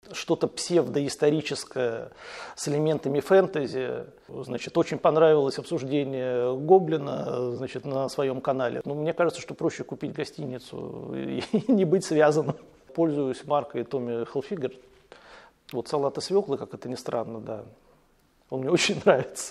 что-то псевдоисторическое с элементами фэнтези. Значит, очень понравилось обсуждение Гоблина, значит, на своем канале. Но мне кажется, что проще купить гостиницу и не быть связанным. Пользуюсь маркой Tommy Hilfiger. Вот салат и свеклы, как это ни странно, да. Он мне очень нравится.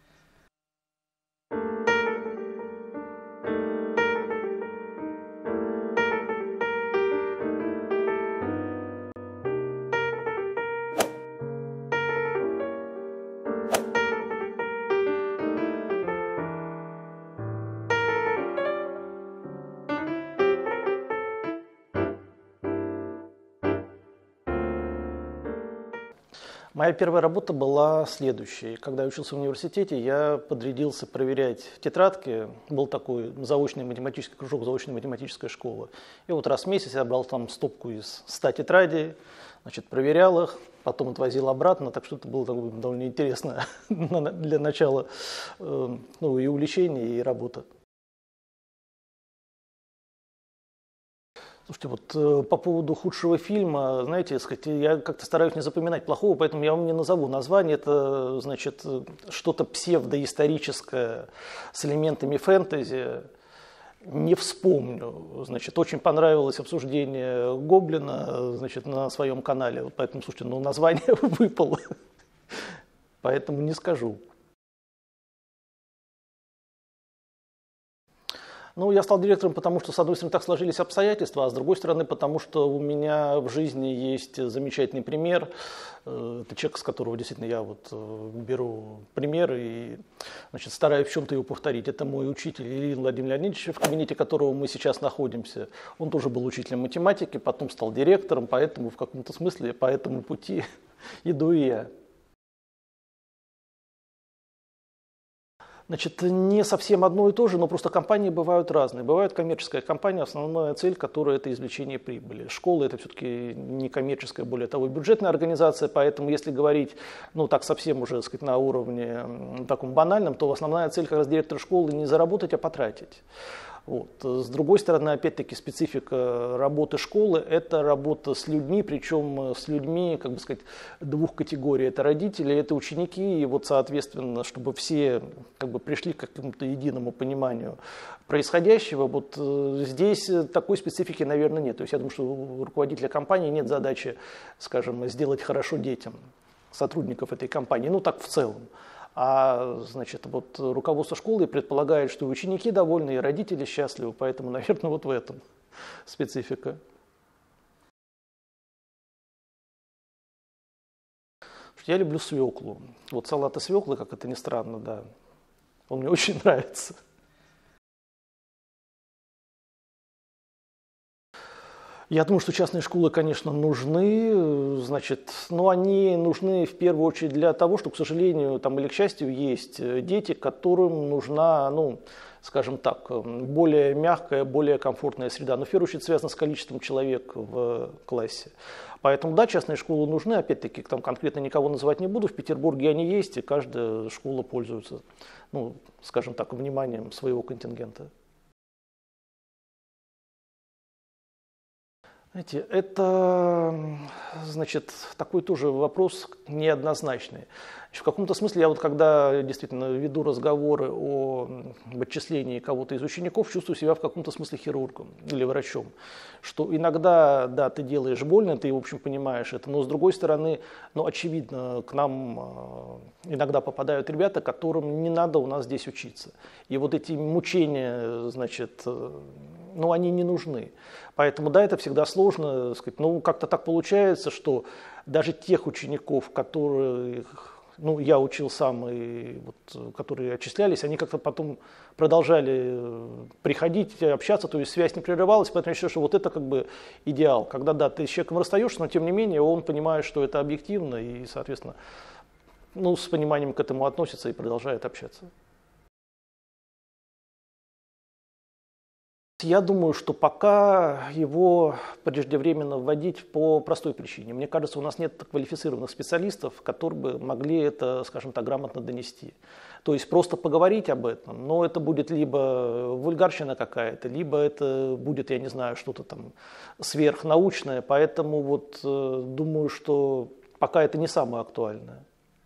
Моя первая работа была следующей. Когда я учился в университете, я подрядился проверять тетрадки. Был такой заочный математический кружок, заочная математическая школа. И вот раз в месяц я брал там стопку из 100 тетрадей, значит, проверял их, потом отвозил обратно. Так что это было довольно интересно для начала, и увлечение, и работа. Слушайте, вот по поводу худшего фильма, знаете, я как-то стараюсь не запоминать плохого, поэтому я вам не назову название. Это, значит, что-то псевдоисторическое с элементами фэнтези. Не вспомню. Значит, очень понравилось обсуждение Гоблина, значит, на своем канале. Вот поэтому, слушайте, название выпало, поэтому не скажу. Я стал директором, потому что, с одной стороны, так сложились обстоятельства, а с другой стороны, потому что у меня в жизни есть замечательный пример. Это человек, с которого действительно я беру пример и, значит, стараюсь в чем-то его повторить. Это мой учитель Ильин Владимир Леонидович, в кабинете которого мы сейчас находимся. Он тоже был учителем математики, потом стал директором, поэтому в каком-то смысле по этому пути иду и я. Значит, не совсем одно и то же, но просто компании бывают разные. Бывает коммерческая компания, основная цель которой – это извлечение прибыли. Школа – это все-таки не коммерческая, более того, бюджетная организация, поэтому если говорить, так совсем уже, сказать, на уровне таком банальном, то основная цель как раз директора школы не заработать, а потратить. Вот. С другой стороны, опять-таки, специфика работы школы – это работа с людьми, причем с людьми, как бы сказать, двух категорий. Это родители, это ученики, и соответственно, чтобы все пришли к какому-то единому пониманию происходящего, здесь такой специфики, наверное, нет. То есть я думаю, что у руководителя компании нет задачи, скажем, сделать хорошо детям, сотрудников этой компании, так в целом. А, значит, руководство школы предполагает, что и ученики довольны, и родители счастливы, поэтому, наверное, в этом специфика. Я люблю свеклу. Салат и свеклы, как это ни странно, да, он мне очень нравится. Я думаю, что частные школы, конечно, нужны, значит, но они нужны в первую очередь для того, что, к сожалению, или к счастью, есть дети, которым нужна, скажем так, более мягкая, более комфортная среда. Но в первую очередь связано с количеством человек в классе. Поэтому, да, частные школы нужны, опять-таки, конкретно никого называть не буду, в Петербурге они есть, и каждая школа пользуется, скажем так, вниманием своего контингента. Знаете, это, значит, такой тоже вопрос неоднозначный. В каком-то смысле я когда действительно веду разговоры о отчислении кого-то из учеников, чувствую себя в каком-то смысле хирургом или врачом. Что иногда, да, ты делаешь больно, ты, в общем, понимаешь это, но с другой стороны, очевидно, к нам иногда попадают ребята, которым не надо у нас здесь учиться. И эти мучения, значит, они не нужны. Поэтому, да, это всегда сложно, сказать, как-то так получается, что даже тех учеников, которых я учил сам, и которые отчислялись, они как-то потом продолжали приходить, общаться, то есть связь не прерывалась, поэтому я считаю, что это идеал, когда, да, ты с человеком расстаешься, но тем не менее он понимает, что это объективно, и, соответственно, с пониманием к этому относится и продолжает общаться. Я думаю, что пока его преждевременно вводить по простой причине. Мне кажется, у нас нет квалифицированных специалистов, которые бы могли это, скажем так, грамотно донести. То есть просто поговорить об этом, но это будет либо вульгарщина какая-то, либо это будет, я не знаю, что-то там сверхнаучное. Поэтому вот думаю, что пока это не самое актуальное.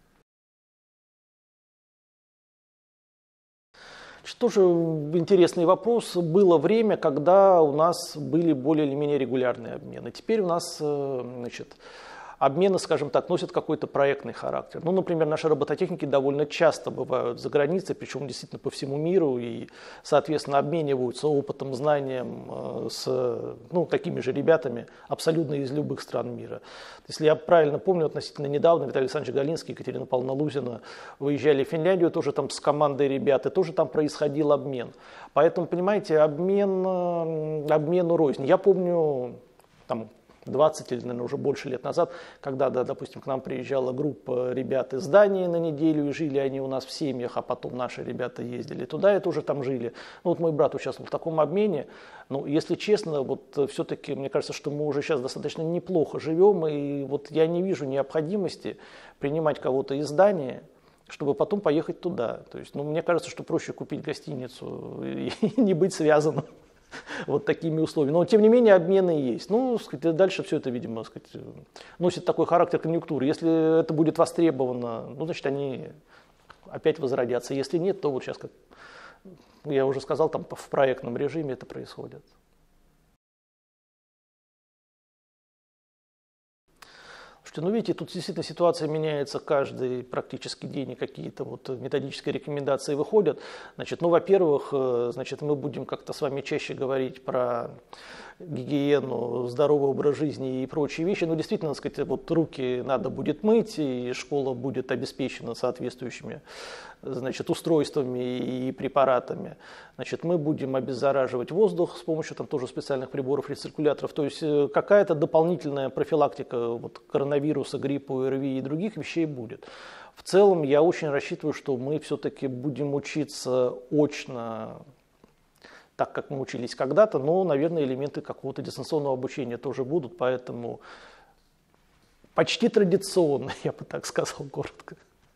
Тоже интересный вопрос. Было время, когда у нас были более или менее регулярные обмены. Теперь у нас, значит, обмены, скажем так, носят какой-то проектный характер. Ну, например, наши робототехники довольно часто бывают за границей, причем действительно по всему миру, и, соответственно, обмениваются опытом, знанием с такими же ребятами абсолютно из любых стран мира. Если я правильно помню, относительно недавно Виталий Александрович Галинский, Екатерина Павловна Лузина выезжали в Финляндию, тоже там с командой ребят, и тоже там происходил обмен. Поэтому, понимаете, обмену рознь. Я помню, там, 20 или, наверное, уже больше лет назад, когда, да, допустим, к нам приезжала группа ребят из Дании на неделю, и жили они у нас в семьях, а потом наши ребята ездили туда и тоже там жили. Ну, вот мой брат участвовал в таком обмене. Но, если честно, вот все-таки, мне кажется, что мы уже сейчас достаточно неплохо живем, и вот я не вижу необходимости принимать кого-то из Дании, чтобы потом поехать туда. То есть, мне кажется, что проще купить гостиницу и не быть связанным вот такими условиями. Но, тем не менее, обмены есть. Дальше все это, видимо, носит такой характер конъюнктуры. Если это будет востребовано, значит, они опять возродятся. Если нет, то вот сейчас, как я уже сказал, там в проектном режиме это происходит. Слушайте, видите, тут действительно ситуация меняется каждый практически день, и какие-то вот методические рекомендации выходят. Во-первых, мы будем как-то с вами чаще говорить про гигиену, здоровый образ жизни и прочие вещи. Действительно, вот руки надо будет мыть, и школа будет обеспечена соответствующими, устройствами и препаратами. Мы будем обеззараживать воздух с помощью там тоже специальных приборов, рециркуляторов. То есть какая-то дополнительная профилактика коронавируса, гриппа, ОРВИ и других вещей будет. В целом я очень рассчитываю, что мы все-таки будем учиться очно, так как мы учились когда-то, но, наверное, элементы какого-то дистанционного обучения тоже будут, поэтому почти традиционно, я бы так сказал коротко.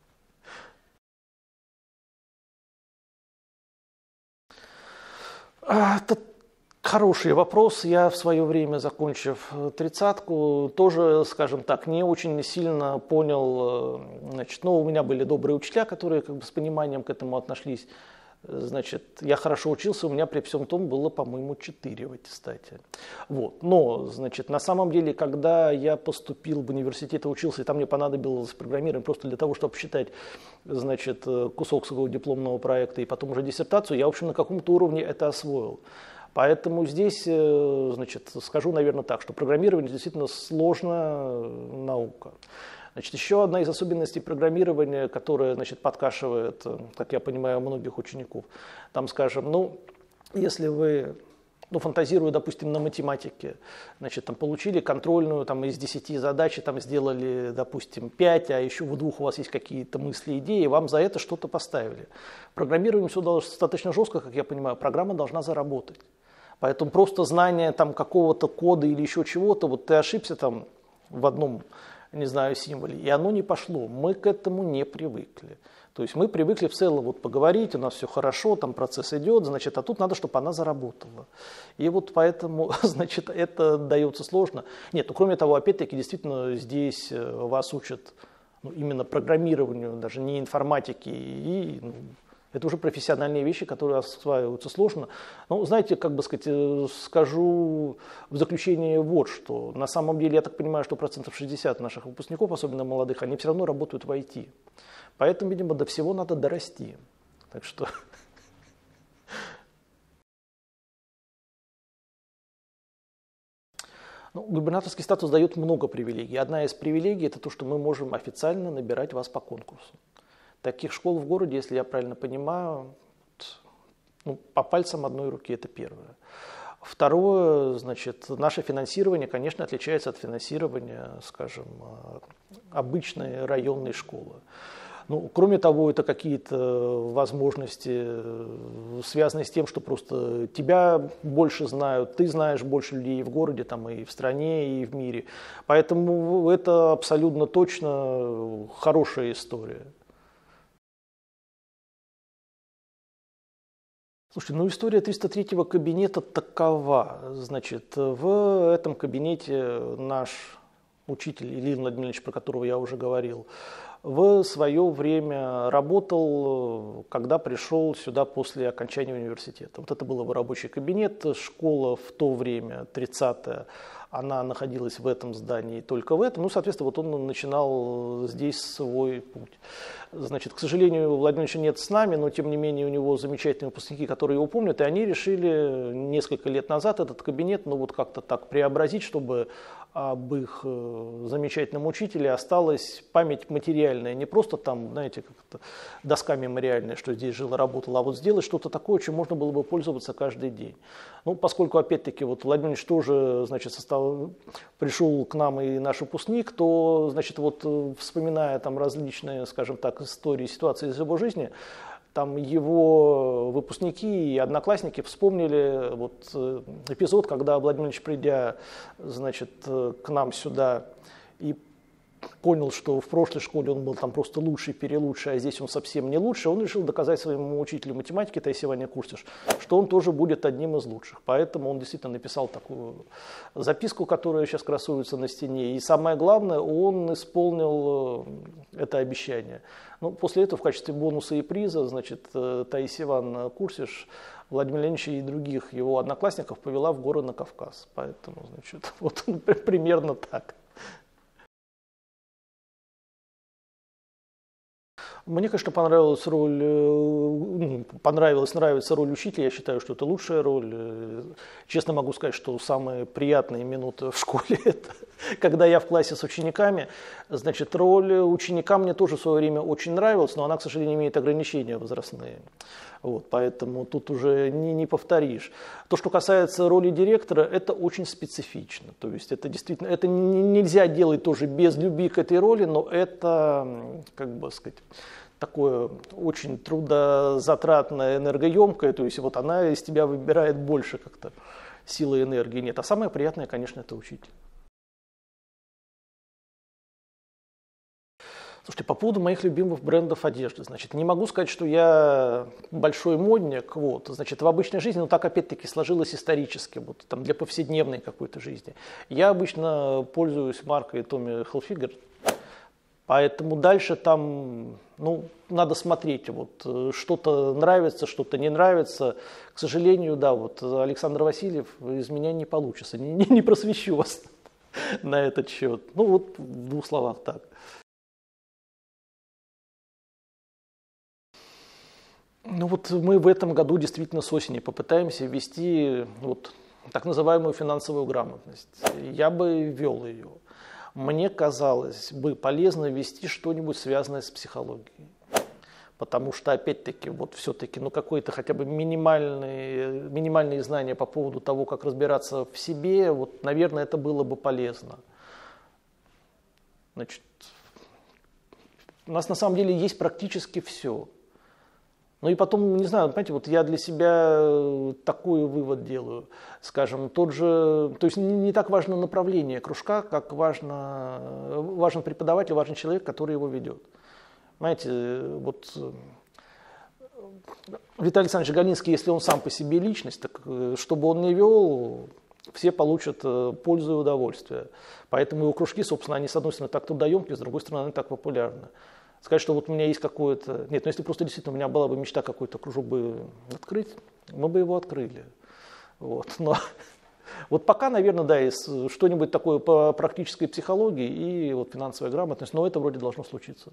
Это хороший вопрос. Я в свое время, закончив 30-ку, тоже, скажем так, не очень сильно понял. У меня были добрые учителя, которые с пониманием к этому отношлись. Я хорошо учился, у меня при всем том было, по-моему, 4 в аттестате. Вот. Но, на самом деле, когда я поступил в университет и учился, и там мне понадобилось программирование просто для того, чтобы считать, кусок своего дипломного проекта и потом уже диссертацию, я, в общем, на каком-то уровне это освоил. Поэтому здесь, скажу, наверное, так, что программирование действительно сложная наука. Еще одна из особенностей программирования, которая, подкашивает, как я понимаю, многих учеников. Там, скажем, если вы, фантазируя, допустим, на математике, получили контрольную из 10 задач, сделали, допустим, 5, а еще в 2 у вас есть какие-то мысли, идеи, вам за это что-то поставили. Программирование все достаточно жестко, как я понимаю, программа должна заработать. Поэтому просто знание какого-то кода или еще чего-то, вот ты ошибся в одном, не знаю, символе, и оно не пошло. Мы к этому не привыкли. То есть мы привыкли в целом поговорить, у нас все хорошо, там процесс идет, а тут надо, чтобы она заработала. И вот поэтому, это дается сложно. Нет, кроме того, опять-таки, действительно, здесь вас учат именно программированию, даже не информатике, и это уже профессиональные вещи, которые осваиваются сложно. Знаете, скажу в заключение вот что. На самом деле, я так понимаю, что 60% наших выпускников, особенно молодых, они все равно работают в IT. Поэтому, видимо, до всего надо дорасти. Так что... Губернаторский статус дает много привилегий. Одна из привилегий – это то, что мы можем официально набирать вас по конкурсу. Таких школ в городе, если я правильно понимаю, по пальцам одной руки это первое. Второе, наше финансирование, конечно, отличается от финансирования, скажем, обычной районной школы. Ну, кроме того, это какие-то возможности, связанные с тем, что просто тебя больше знают, ты знаешь больше людей в городе, там, и в стране, и в мире. Поэтому это абсолютно точно хорошая история. Слушайте, ну история 303-го кабинета такова. Значит, в этом кабинете наш учитель Ильин Владимирович, про которого я уже говорил, в свое время работал, когда пришел сюда после окончания университета. Вот это был его рабочий кабинет, школа в то время, 30-я, она находилась в этом здании, только в этом. Ну, соответственно, вот он начинал здесь свой путь. Значит, к сожалению, Владимировича нет с нами, но тем не менее у него замечательные выпускники, которые его помнят, и они решили несколько лет назад этот кабинет, ну вот как-то так преобразить, чтобы об их замечательном учителе осталась память материальная, не просто там, знаете, как-то доска мемориальная, что здесь жил и работал, а вот сделать что-то такое, чем можно было бы пользоваться каждый день. Ну, поскольку, опять-таки, вот Владимир Ильич тоже, значит, пришел к нам и наш выпускник, то, значит, вот вспоминая там различные, скажем так, истории, ситуации из его жизни, там его выпускники и одноклассники вспомнили вот эпизод, когда Владимир Ильич, придя, значит, к нам сюда и понял, что в прошлой школе он был там просто лучший, перелучший, а здесь он совсем не лучший, он решил доказать своему учителю математики Таисе Ивановне Курсиш, что он тоже будет одним из лучших. Поэтому он действительно написал такую записку, которая сейчас красуется на стене. И самое главное, он исполнил это обещание. Ну, после этого в качестве бонуса и приза, значит, Таисия Ивановна Курсиш Владимира Леонидовича и других его одноклассников повела в горы на Кавказ. Поэтому, значит, вот примерно так. Мне, конечно, понравилась нравится роль учителя. Я считаю, что это лучшая роль. Честно могу сказать, что самые приятные минуты в школе – это когда я в классе с учениками. Значит, роль ученика мне тоже в свое время очень нравилась, но она, к сожалению, имеет ограничения возрастные. Вот, поэтому тут уже не повторишь. То, что касается роли директора, это очень специфично. То есть это действительно, это нельзя делать тоже без любви к этой роли, но это, как бы сказать, такое очень трудозатратное, энергоемкое. То есть вот она из тебя выбирает больше как-то силы и энергии. Нет, а самое приятное, конечно, это учитель. Слушайте, по поводу моих любимых брендов одежды, значит, не могу сказать, что я большой модник, вот, значит, в обычной жизни, но так опять-таки сложилось исторически, вот, там, для повседневной какой-то жизни. Я обычно пользуюсь маркой Tommy Hilfiger, поэтому дальше там, ну, надо смотреть, вот, что-то нравится, что-то не нравится. К сожалению, да, вот, Александр Васильев, из меня не получится, не просвещу вас на этот счет. Ну, вот, в двух словах так. Ну вот мы в этом году действительно с осени попытаемся ввести вот так называемую финансовую грамотность. Я бы ввел ее. Мне казалось бы полезно ввести что-нибудь связанное с психологией. Потому что, опять-таки, вот все-таки, ну, какое-то хотя бы минимальные знания по поводу того, как разбираться в себе, вот, наверное, это было бы полезно. Значит, у нас на самом деле есть практически все. Ну и потом, не знаю, понимаете, вот я для себя такой вывод делаю, скажем, тот же, то есть не так важно направление кружка, как важен преподаватель, важен человек, который его ведет. Знаете, вот Виталий Александрович Галинский, если он сам по себе личность, так чтобы он не вел, все получат пользу и удовольствие. Поэтому его кружки, собственно, они с одной стороны так трудоемкие, с другой стороны, они так популярны. Сказать, что вот у меня есть какое-то... Нет, ну если просто действительно у меня была бы мечта какой-то кружок бы открыть, мы бы его открыли. Вот. Но вот пока, наверное, да, есть что-нибудь такое по практической психологии и вот финансовая грамотность, но это вроде должно случиться.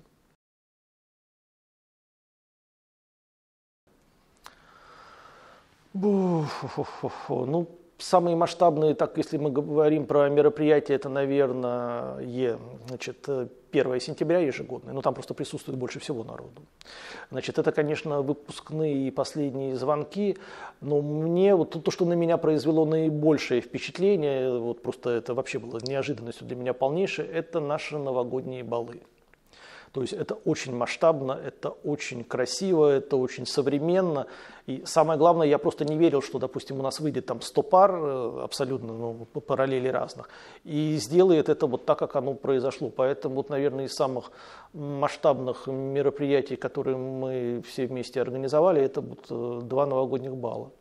Ну, самые масштабные, так если мы говорим про мероприятия, это, наверное, значит, 1 сентября ежегодное, но там просто присутствует больше всего народу. Значит, это, конечно, выпускные и последние звонки, но мне вот то, что на меня произвело наибольшее впечатление, вот просто это вообще было неожиданностью для меня полнейшей, это наши новогодние балы. То есть это очень масштабно, это очень красиво, это очень современно. И самое главное, я просто не верил, что, допустим, у нас выйдет там 100 пар, абсолютно по параллели разных, и сделает это вот так, как оно произошло. Поэтому, вот, наверное, из самых масштабных мероприятий, которые мы все вместе организовали, это вот 2 новогодних бала.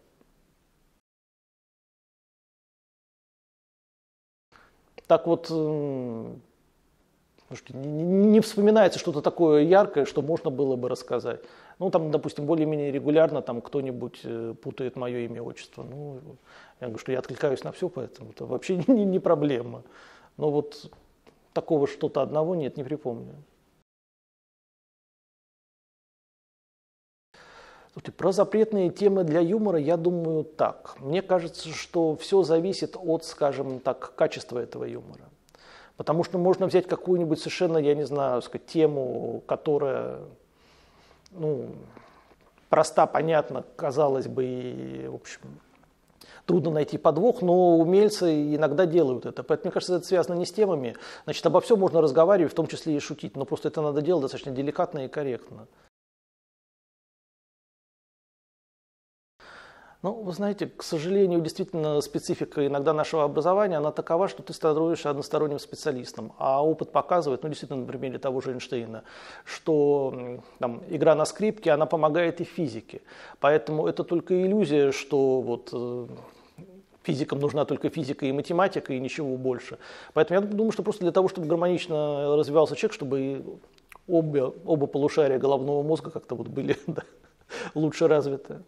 Так вот, не вспоминается что-то такое яркое, что можно было бы рассказать. Ну, там, допустим, более-менее регулярно там кто-нибудь путает мое имя, отчество. Ну, я говорю, что я откликаюсь на все, поэтому это вообще не проблема. Но вот такого что-то одного нет, не припомню. Слушайте, про запретные темы для юмора я думаю так. Мне кажется, что все зависит от, скажем так, качества этого юмора. Потому что можно взять какую-нибудь совершенно, я не знаю, сказать, тему, которая, ну, проста, понятна, казалось бы, и, в общем, трудно найти подвох, но умельцы иногда делают это. Поэтому, мне кажется, это связано не с темами. Значит, обо всем можно разговаривать, в том числе и шутить, но просто это надо делать достаточно деликатно и корректно. Ну, вы знаете, к сожалению, действительно специфика иногда нашего образования, она такова, что ты становишься односторонним специалистом. А опыт показывает, ну, действительно, на примере того же Эйнштейна, что там, игра на скрипке, она помогает и в физике. Поэтому это только иллюзия, что вот физикам нужна только физика и математика, и ничего больше. Поэтому я думаю, что просто для того, чтобы гармонично развивался человек, чтобы оба полушария головного мозга как-то вот были да, лучше развиты.